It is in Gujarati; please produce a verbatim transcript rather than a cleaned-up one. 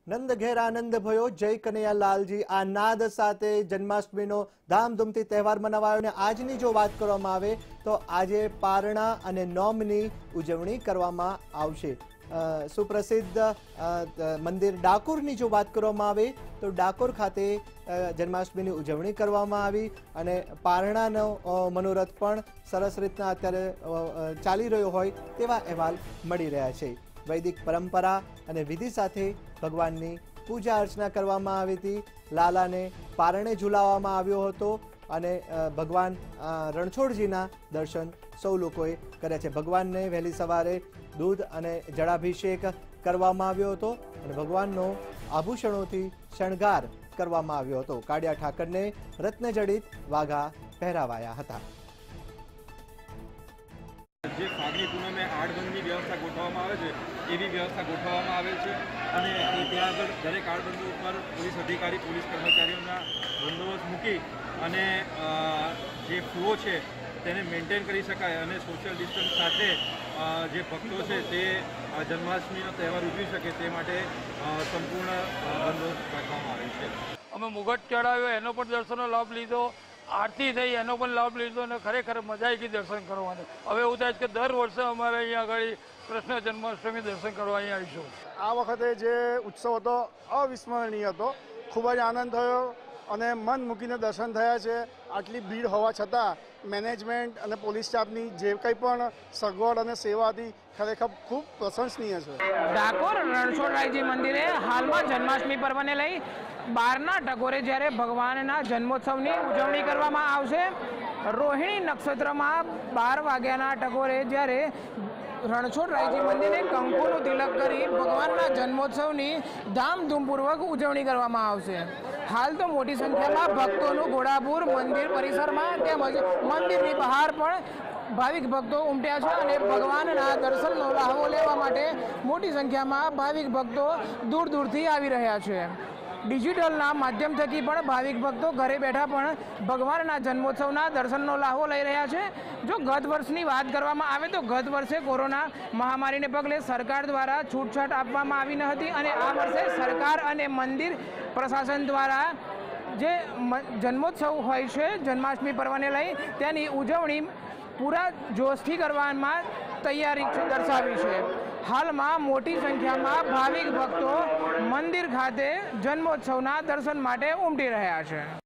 નંદ ઘેર આનંદ ભયો જય કનૈયા લાલજી આ નાદ સાથે જન્માષ્ટમીનો ધામધૂમથી તહેવાર મનાવાયો અને આજની જો વાત કરવામાં આવે તો આજે પારણા અને નોમની ઉજવણી કરવામાં આવશે। સુપ્રસિદ્ધ મંદિર ડાકોરની જો વાત કરવામાં આવે તો ડાકોર ખાતે જન્માષ્ટમીની ઉજવણી કરવામાં આવી અને પારણાનો મનોરથ પણ સરસ રીતના અત્યારે ચાલી રહ્યો હોય તેવા અહેવાલ મળી રહ્યા છે। वैदिक परंपरा અને વિધિ સાથે ભગવાનની પૂજા અર્ચના કરવામાં આવી હતી। લાલાને પારણે ઝુલાવવામાં આવ્યો હતો અને ભગવાન રણછોડજીના દર્શન સૌ લોકોએ કર્યા છે। ભગવાનને વહેલી સવારે દૂધ અને જળાભિષેક કરવામાં આવ્યો હતો અને ભગવાનનો આભૂષણોથી શણગાર કરવામાં આવ્યો હતો। કાળિયા ઠાકરને રત્નજડિત વાઘા પહેરાવાયા હતા। જે ફાગણી પૂનમે આડબંધની વ્યવસ્થા ગોઠવવામાં આવે છે એવી વ્યવસ્થા ગોઠવવામાં આવે છે અને ત્યાં આગળ દરેક આડબંધ ઉપર પોલીસ અધિકારી પોલીસ કર્મચારીઓના બંદોબસ્ત મૂકી અને જે ફ્લો છે તેને મેન્ટેન કરી શકાય અને સોશિયલ ડિસ્ટન્સ સાથે જે ભક્તો છે તે જન્માષ્ટમીનો તહેવાર ઉજવી શકે તે માટે સંપૂર્ણ બંદોબસ્ત રાખવામાં આવે છે। અમે મુગટ ચડાવ્યો એનો પણ દર્શનનો લાભ લીધો, आरती थी एनो पण लाभ लीधो ने खरेखर मजा आई गई दर्शन करवाने। हवे एवुं थाय के दर वर्षे अमारे अहींया आगळ कृष्ण जन्माष्टमी दर्शन करवा अहींया आवीशुं। आ वखते जे उत्सव हतो अविस्मरणीय हतो, खूब ज आनंद थयो અને મન મૂકીને દર્શન થયા છે। આટલી ભીડ હોવા છતાં મેનેજમેન્ટ અને પોલીસ સ્ટાફની જે કંઈ પણ સગવડ અને સેવા હતી ખરેખર ખૂબ પ્રશંસનીય છે। ડાકોર રણછોડરાયજી મંદિરે હાલમાં જન્માષ્ટમી પર્વને લઈ બારના ટકોરે જ્યારે ભગવાનના જન્મોત્સવની ઉજવણી કરવામાં આવશે। રોહિણી નક્ષત્રમાં બાર વાગ્યાના ટકોરે જ્યારે રણછોડરાયજી મંદિરે કંકુનું તિલક કરી ભગવાનના જન્મોત્સવની ધામધૂમપૂર્વક ઉજવણી કરવામાં આવશે। हाल तो मोटी संख्या में भक्तों घोड़ापुर मंदिर परिसर में તેમજ મંદિરની બહાર પણ ભાવિક ભક્તો ઉમટ્યા છે અને ભગવાનના દર્શનનો લહાવો લેવા માટે મોટી સંખ્યામાં ભાવિક ભક્તો દૂર દૂરથી આવી રહ્યા છે। ડિજિટલના માધ્યમ થકી પણ ભાવિક ભક્તો ઘરે બેઠા પણ ભગવાનના જન્મોત્સવના દર્શનનો લહાવો લઈ રહ્યા છે। જો ગત વર્ષની વાત કરવામાં આવે તો ગત વર્ષે કોરોના મહામારીને પગલે સરકાર દ્વારા છૂટછાટ આપવામાં આવી ન હતી અને આ વર્ષે સરકાર અને મંદિર પ્રશાસન દ્વારા જે જન્મોત્સવ હોય છે જન્માષ્ટમી પર્વને લઈ તેની ઉજવણી પૂરા જોશથી કરવામાં તૈયારી દર્શાવી છે। હાલમાં મોટી સંખ્યામાં ભાવિક ભક્તો મંદિર ખાતે જન્મોત્સવના દર્શન માટે ઉમટી રહ્યા છે।